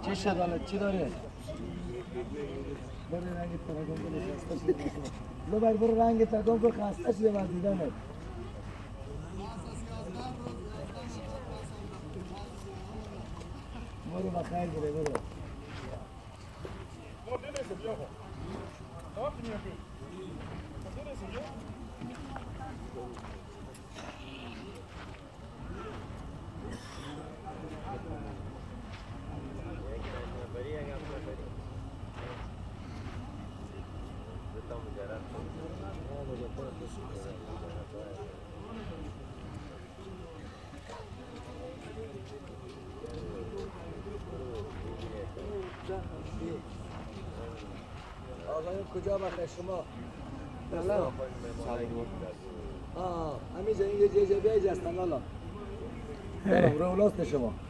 چی شد حالا چی داره؟ برو رنگ تراکم کن خسته شده لو برو رنگ تراکم کن خسته شده بر دیدنت برو بخیر بره برو آقایون کجا بخیر شما؟ سلام همینجا این یه جه بیایی جستن حالا رولاست شما